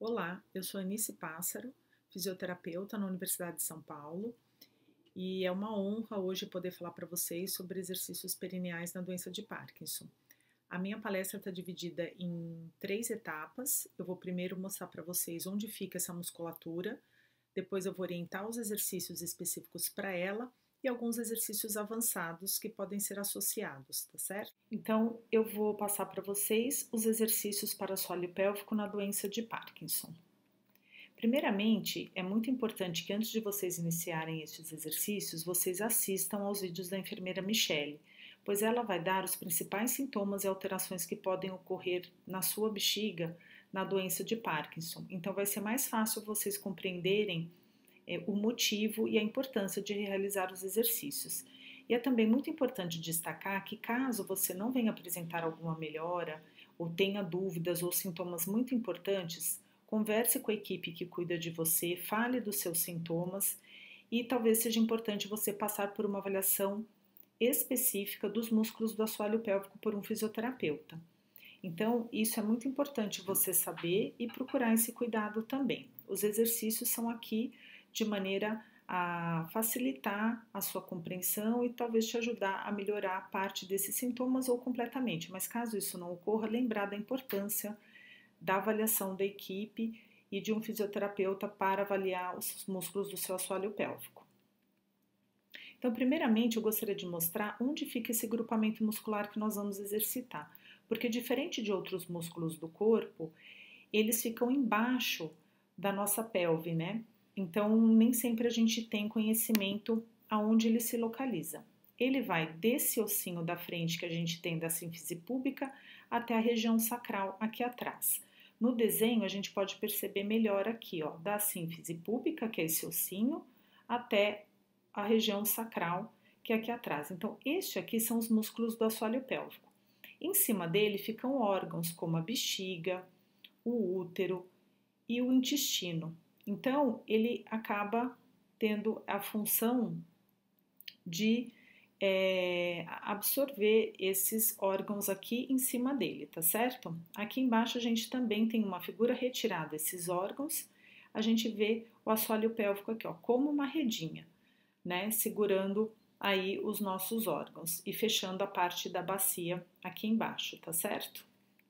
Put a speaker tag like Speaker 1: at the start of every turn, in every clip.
Speaker 1: Olá, eu sou Anice Pássaro, fisioterapeuta na Universidade de São Paulo, e é uma honra hoje poder falar para vocês sobre exercícios perineais na doença de Parkinson. A minha palestra está dividida em 3 etapas. Eu vou primeiro mostrar para vocês onde fica essa musculatura, depois eu vou orientar os exercícios específicos para ela e alguns exercícios avançados que podem ser associados, tá certo? Então, eu vou passar para vocês os exercícios para assoalho pélvico na doença de Parkinson. Primeiramente, é muito importante que antes de vocês iniciarem estes exercícios, vocês assistam aos vídeos da enfermeira Michele, pois ela vai dar os principais sintomas e alterações que podem ocorrer na sua bexiga na doença de Parkinson. Então, vai ser mais fácil vocês compreenderem o motivo e a importância de realizar os exercícios. E é também muito importante destacar que caso você não venha apresentar alguma melhora, ou tenha dúvidas ou sintomas muito importantes, converse com a equipe que cuida de você, fale dos seus sintomas e talvez seja importante você passar por uma avaliação específica dos músculos do assoalho pélvico por um fisioterapeuta. Então, isso é muito importante você saber e procurar esse cuidado também. Os exercícios são aqui de maneira a facilitar a sua compreensão e talvez te ajudar a melhorar parte desses sintomas ou completamente. Mas caso isso não ocorra, lembrar da importância da avaliação da equipe e de um fisioterapeuta para avaliar os músculos do seu assoalho pélvico. Então, primeiramente, eu gostaria de mostrar onde fica esse grupamento muscular que nós vamos exercitar, porque diferente de outros músculos do corpo, eles ficam embaixo da nossa pelve, né? Então, nem sempre a gente tem conhecimento aonde ele se localiza. Ele vai desse ossinho da frente que a gente tem da sínfise púbica até a região sacral aqui atrás. No desenho, a gente pode perceber melhor aqui, ó, da sínfise púbica, que é esse ossinho, até a região sacral, que é aqui atrás. Então, este aqui são os músculos do assoalho pélvico. Em cima dele ficam órgãos como a bexiga, o útero e o intestino. Então, ele acaba tendo a função de absorver esses órgãos aqui em cima dele, tá certo? Aqui embaixo a gente também tem uma figura retirada desses órgãos, a gente vê o assoalho pélvico aqui, ó, como uma redinha, né, segurando aí os nossos órgãos e fechando a parte da bacia aqui embaixo, tá certo?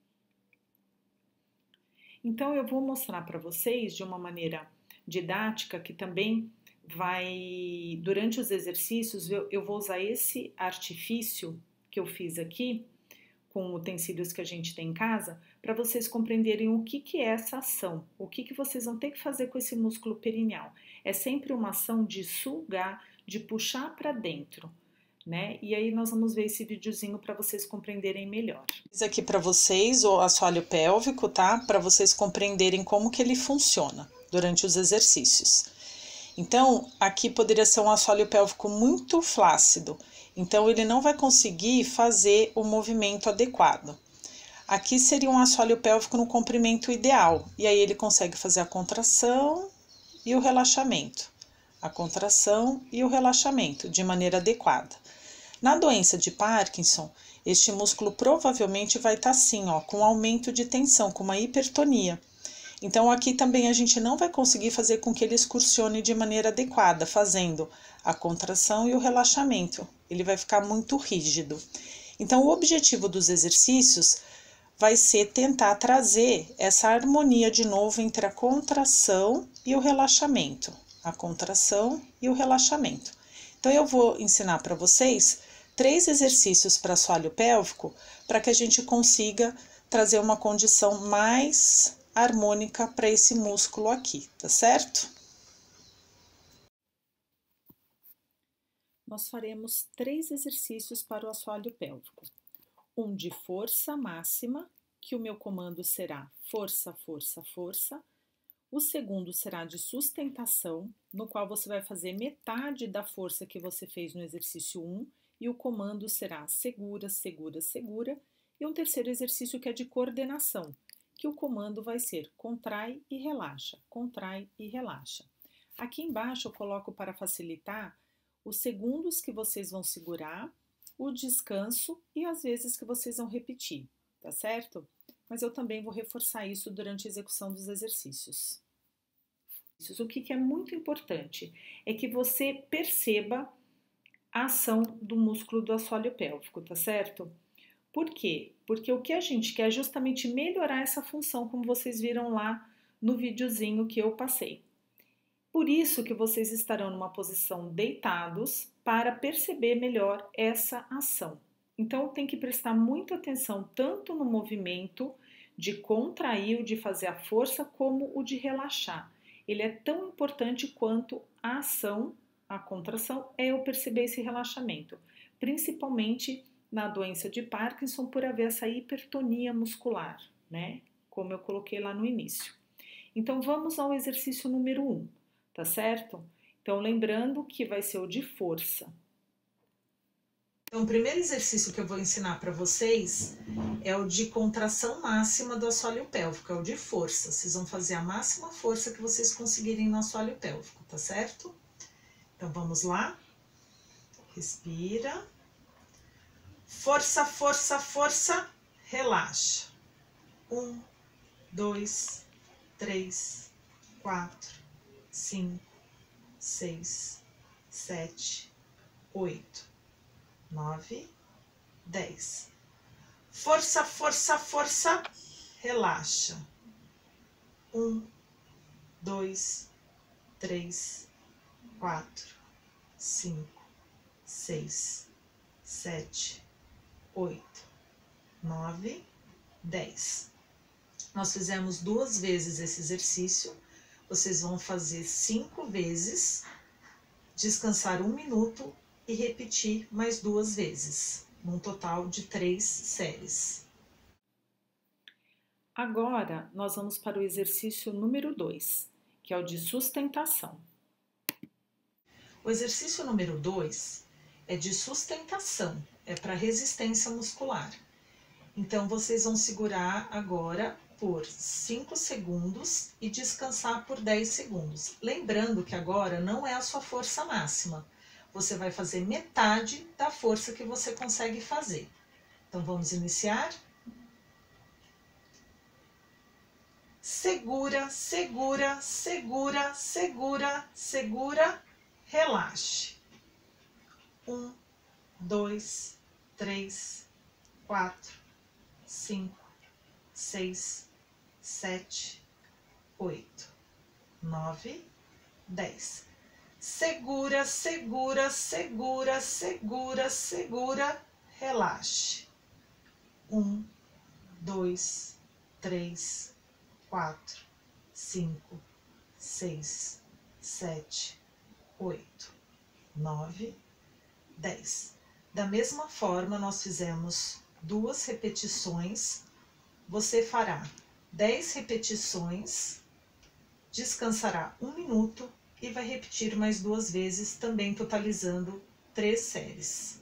Speaker 1: Então, eu vou mostrar para vocês de uma maneira didática que também vai, durante os exercícios, eu vou usar esse artifício que eu fiz aqui, com utensílios que a gente tem em casa, para vocês compreenderem o que é essa ação, o que vocês vão ter que fazer com esse músculo perineal. É sempre uma ação de sugar, de puxar para dentro, né? E aí nós vamos ver esse videozinho para vocês compreenderem melhor. Fiz aqui para vocês o assoalho pélvico, tá? Para vocês compreenderem como que ele funciona durante os exercícios. Então, aqui poderia ser um assoalho pélvico muito flácido, então ele não vai conseguir fazer o movimento adequado. Aqui seria um assoalho pélvico no comprimento ideal, e aí ele consegue fazer a contração e o relaxamento. A contração e o relaxamento de maneira adequada. Na doença de Parkinson, este músculo provavelmente vai estar assim, ó, com aumento de tensão, com uma hipertonia. Então, aqui também a gente não vai conseguir fazer com que ele excursione de maneira adequada, fazendo a contração e o relaxamento. Ele vai ficar muito rígido. Então, o objetivo dos exercícios vai ser tentar trazer essa harmonia de novo entre a contração e o relaxamento. A contração e o relaxamento. Então, eu vou ensinar para vocês 3 exercícios para assoalho pélvico para que a gente consiga trazer uma condição mais harmônica para esse músculo aqui, tá certo? Nós faremos 3 exercícios para o assoalho pélvico. Um de força máxima, que o meu comando será força, força, força. O segundo será de sustentação, no qual você vai fazer metade da força que você fez no exercício 1, e o comando será segura, segura, segura. E um terceiro exercício que é de coordenação, que o comando vai ser contrai e relaxa, contrai e relaxa. Aqui embaixo eu coloco para facilitar os segundos que vocês vão segurar, o descanso e as vezes que vocês vão repetir, tá certo? mas eu também vou reforçar isso durante a execução dos exercícios. O que é muito importante é que você perceba a ação do músculo do assoalho pélvico, tá certo? Por quê? Porque o que a gente quer é justamente melhorar essa função, como vocês viram lá no videozinho que eu passei. Por isso que vocês estarão numa posição deitados para perceber melhor essa ação. Então tem que prestar muita atenção tanto no movimento de contrair, de fazer a força, como o de relaxar. Ele é tão importante quanto a ação, a contração, é eu perceber esse relaxamento, principalmente na doença de Parkinson, por haver essa hipertonia muscular, né? Como eu coloquei lá no início. Então vamos ao exercício número 1, tá certo? Então lembrando que vai ser o de força. Então o primeiro exercício que eu vou ensinar para vocês é o de contração máxima do assoalho pélvico, é o de força. Vocês vão fazer a máxima força que vocês conseguirem no assoalho pélvico, tá certo? Então vamos lá. Respira. Força, força, força. Relaxa. 1, 2, 3, 4, 5, 6, 7, 8, 9, 10. Força, força, força. Relaxa. 1, 2, 3, 4, 5, 6, 7, 8, 9, 10. Nós fizemos 2 vezes esse exercício, vocês vão fazer 5 vezes, descansar 1 minuto e repetir mais 2 vezes, num total de 3 séries. Agora, nós vamos para o exercício número 2, que é o de sustentação. O exercício número 2 é de sustentação, é para resistência muscular. Então, vocês vão segurar agora por 5 segundos e descansar por 10 segundos. Lembrando que agora não é a sua força máxima. Você vai fazer metade da força que você consegue fazer. Então, vamos iniciar. Segura, segura, segura, segura, segura, relaxe. 1, 2, 3, 4, 5, 6, 7, 8, 9, 10. Segura, segura, segura, segura, segura, relaxe. 1, 2, 3, 4, 5, 6, 7, 8, 9, 10. Da mesma forma, nós fizemos 2 repetições. Você fará 10 repetições, descansará 1 minuto e vai repetir mais 2 vezes, também totalizando 3 séries.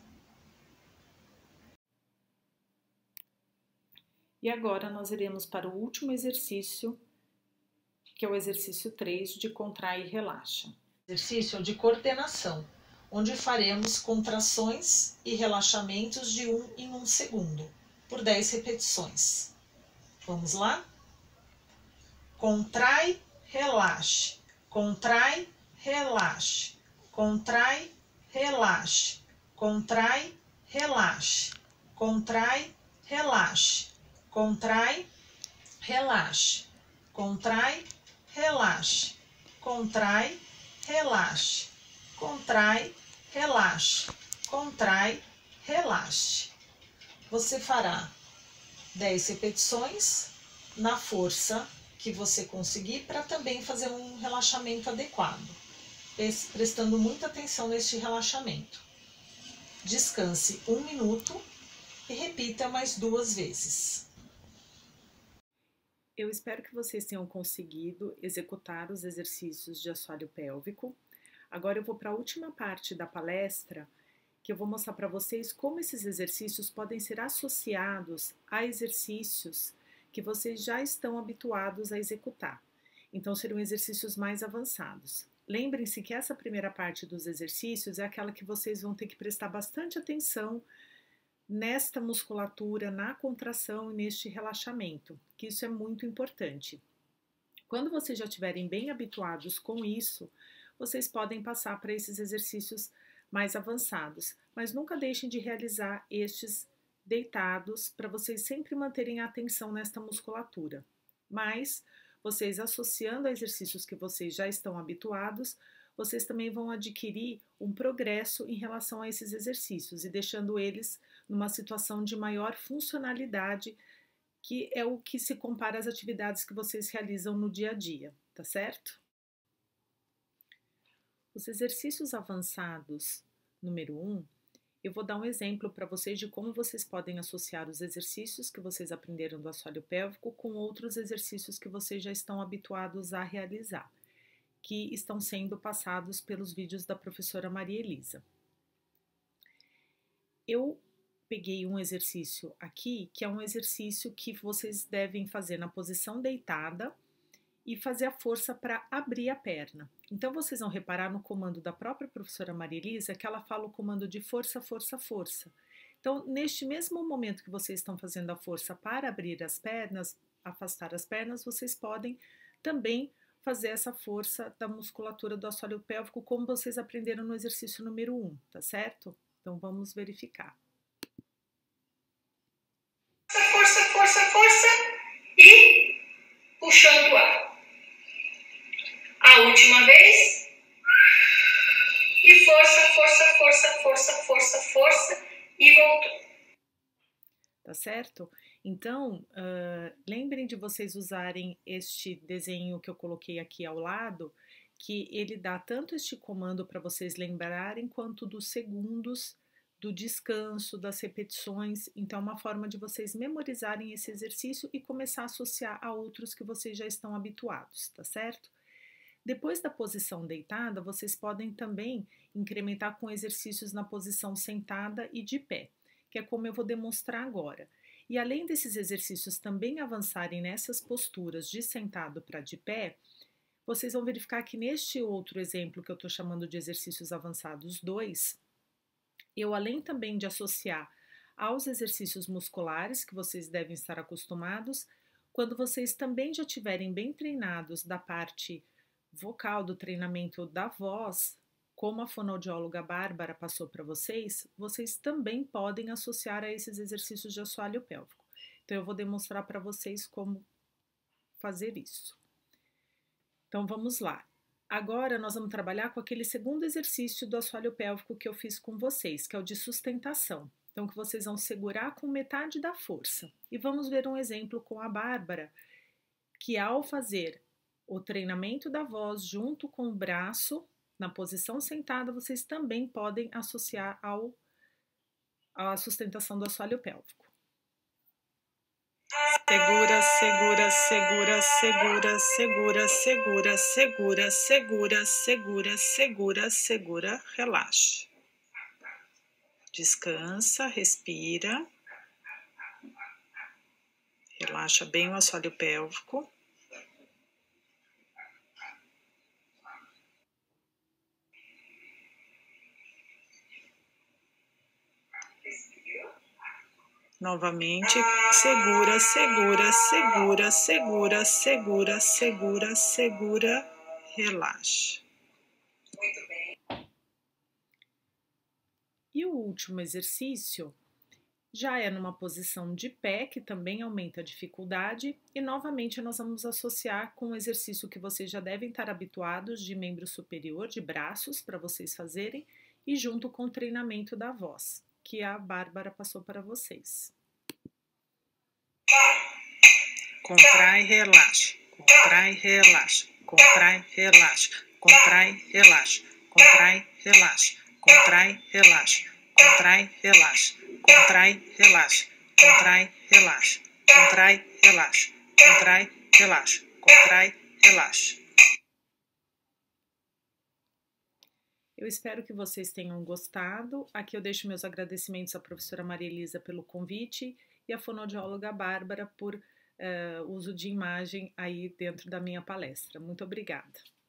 Speaker 1: E agora nós iremos para o último exercício, que é o exercício 3 de contrai e relaxa. O exercício é o de coordenação, onde faremos contrações e relaxamentos de 1 em 1 segundo, por 10 repetições. Vamos lá? Contrai, relaxe, contrai, relaxe, contrai, relaxe, contrai, relaxe, contrai, relaxe, contrai, relaxe, contrai, relaxe, contrai, relaxe, contrai, relaxe, contrai, relaxe. Você fará 10 repetições na força que você conseguir, para também fazer um relaxamento adequado, prestando muita atenção neste relaxamento. Descanse 1 minuto e repita mais 2 vezes. Eu espero que vocês tenham conseguido executar os exercícios de assoalho pélvico. Agora eu vou para a última parte da palestra, que eu vou mostrar para vocês como esses exercícios podem ser associados a exercícios que vocês já estão habituados a executar. Então, serão exercícios mais avançados. Lembrem-se que essa primeira parte dos exercícios é aquela que vocês vão ter que prestar bastante atenção nesta musculatura, na contração e neste relaxamento, que isso é muito importante. Quando vocês já estiverem bem habituados com isso, vocês podem passar para esses exercícios mais avançados, mas nunca deixem de realizar estes deitados para vocês sempre manterem a atenção nesta musculatura. Mas vocês associando a exercícios que vocês já estão habituados, vocês também vão adquirir um progresso em relação a esses exercícios e deixando eles numa situação de maior funcionalidade, que é o que se compara às atividades que vocês realizam no dia a dia, tá certo? Os exercícios avançados, número 1, eu vou dar um exemplo para vocês de como vocês podem associar os exercícios que vocês aprenderam do assoalho pélvico com outros exercícios que vocês já estão habituados a realizar, que estão sendo passados pelos vídeos da professora Maria Elisa. Eu peguei um exercício aqui, que é um exercício que vocês devem fazer na posição deitada e fazer a força para abrir a perna. Então, vocês vão reparar no comando da própria professora Maria Elisa que ela fala o comando de força, força, força. Então, neste mesmo momento que vocês estão fazendo a força para abrir as pernas, afastar as pernas, vocês podem também fazer essa força da musculatura do assoalho pélvico, como vocês aprenderam no exercício número 1, tá certo? Então, vamos verificar.
Speaker 2: Força, força, força e puxando o ar. A última vez. E força, força, força, força, força, força e voltou.
Speaker 1: Tá certo? Então, lembrem de vocês usarem este desenho que eu coloquei aqui ao lado, que ele dá tanto este comando para vocês lembrarem, quanto dos segundos, do descanso, das repetições. Então, é uma forma de vocês memorizarem esse exercício e começar a associar a outros que vocês já estão habituados, tá certo? Depois da posição deitada, vocês podem também incrementar com exercícios na posição sentada e de pé, que é como eu vou demonstrar agora. E além desses exercícios também avançarem nessas posturas de sentado para de pé, vocês vão verificar que neste outro exemplo que eu estou chamando de exercícios avançados 2, eu além também de associar aos exercícios musculares que vocês devem estar acostumados, quando vocês também já estiverem bem treinados da parte vocal, do treinamento da voz, como a fonoaudióloga Bárbara passou para vocês, vocês também podem associar a esses exercícios de assoalho pélvico. Então, eu vou demonstrar para vocês como fazer isso. Então, vamos lá. Agora, nós vamos trabalhar com aquele segundo exercício do assoalho pélvico que eu fiz com vocês, que é o de sustentação. Então, que vocês vão segurar com metade da força. E vamos ver um exemplo com a Bárbara, que ao fazer o treinamento da voz junto com o braço, na posição sentada, vocês também podem associar à sustentação do assoalho pélvico. Segura, segura, segura, segura, segura, segura, segura, segura, segura, segura, segura, relaxa. Descansa, respira. Relaxa bem o assoalho pélvico. Novamente, segura, segura, segura, segura, segura, segura, segura, relaxa.
Speaker 2: Muito bem.
Speaker 1: E o último exercício já é numa posição de pé, que também aumenta a dificuldade, e novamente nós vamos associar com um exercício que vocês já devem estar habituados de membro superior, de braços, para vocês fazerem, e junto com o treinamento da voz, que a Bárbara passou para vocês. Contrai, relaxa, contrai, relaxa, contrai, relaxa, contrai, relaxa, contrai, relaxa, contrai, relaxa, contrai, relaxa, contrai, relaxa, contrai, relaxa, contrai, relaxa, contrai, relaxa, contrai, relaxa. Eu espero que vocês tenham gostado. Aqui eu deixo meus agradecimentos à professora Maria Elisa pelo convite e à fonoaudióloga Bárbara por uso de imagem aí dentro da minha palestra. Muito obrigada.